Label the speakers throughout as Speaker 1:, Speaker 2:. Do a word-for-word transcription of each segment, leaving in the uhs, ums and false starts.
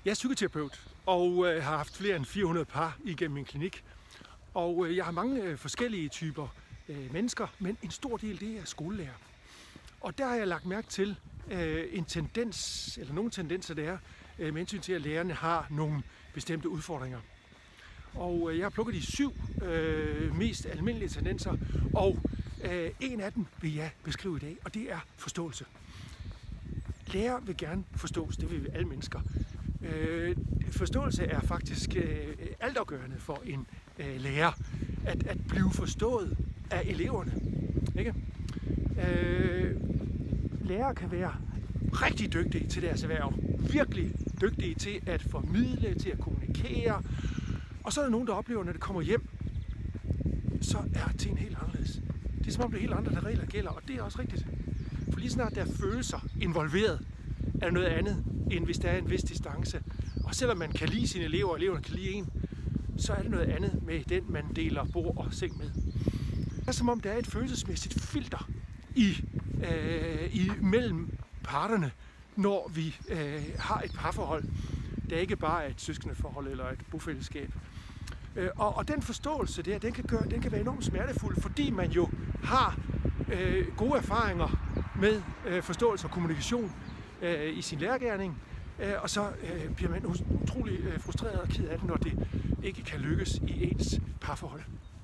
Speaker 1: Jeg er psykoterapeut og øh, har haft flere end fire hundrede par igennem min klinik. Og øh, jeg har mange øh, forskellige typer øh, mennesker, men en stor del det er skolelærer. Og der har jeg lagt mærke til øh, en tendens, eller nogle tendenser det er, øh, med hensyn til at lærerne har nogle bestemte udfordringer. Og øh, jeg har plukket de syv øh, mest almindelige tendenser, og øh, en af dem vil jeg beskrive i dag, og det er forståelse. Lærer vil gerne forstås, det vil vi alle mennesker. Øh, forståelse er faktisk øh, altafgørende for en øh, lærer, at, at blive forstået af eleverne. Ikke? Øh, lærere kan være rigtig dygtige til deres erhverv, virkelig dygtige til at formidle, til at kommunikere, og så er der nogen, der oplever, når det kommer hjem, så er tingene helt anderledes. Det er som om det er helt andre, der regler gælder, og det er også rigtigt. For lige snart der er følelser involveret, er noget andet, end hvis der er en vis distance. Og selvom man kan lide sine elever, og eleverne kan lide en, så er det noget andet med den, man deler bord og seng med. Det er som om, der er et følelsesmæssigt filter i, øh, i mellem parterne, når vi øh, har et parforhold. Det er ikke bare et søskendeforhold eller et bofællesskab. Øh, og, og den forståelse der, den kan, gøre, den kan være enormt smertefuld, fordi man jo har øh, gode erfaringer med øh, forståelse og kommunikation øh, i sin lærergerning. Øh, og så øh, bliver man utrolig øh, frustreret og ked af det, når det ikke kan lykkes i ens parforhold.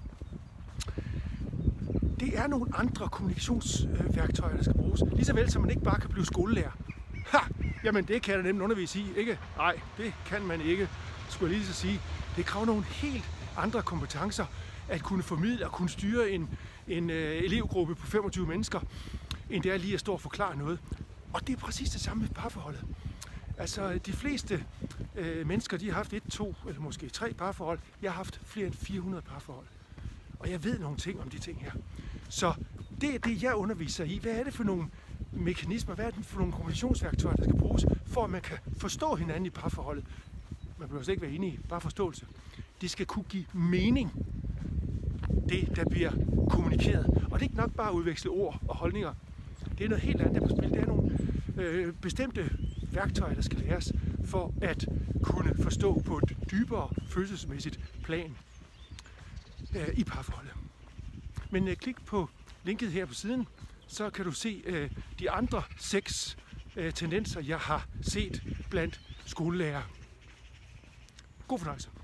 Speaker 1: Det er nogle andre kommunikationsværktøjer, der skal bruges. Lige så vel som man ikke bare kan blive skolelærer. Ha! Jamen det kan jeg da nemt undervise i, ikke? Nej, det kan man ikke, skulle jeg lige så sige. Det kræver nogle helt andre kompetencer at kunne formidle og kunne styre en, en øh, elevgruppe på femogtyve mennesker, end det er lige at stå og forklare noget. Og det er præcis det samme med parforholdet. Altså de fleste øh, mennesker, de har haft et, to eller måske tre parforhold. Jeg har haft flere end fire hundrede parforhold. Og jeg ved nogle ting om de ting her. Så det er det, jeg underviser i. Hvad er det for nogle mekanismer, hvad er det for nogle kommunikationsværktøjer, der skal bruges, for at man kan forstå hinanden i parforholdet? Man behøver ikke være enige, bare forståelse. Det skal kunne give mening, det der bliver kommunikeret. Og det er ikke nok bare at udveksle ord og holdninger. Det er noget helt andet, der på spil. Det er nogle øh, bestemte værktøjer, der skal læres for at kunne forstå på et dybere følelsesmæssigt plan øh, i parforholdet. Men øh, klik på linket her på siden, så kan du se øh, de andre seks øh, tendenser, jeg har set blandt skolelærere. God fornøjelse.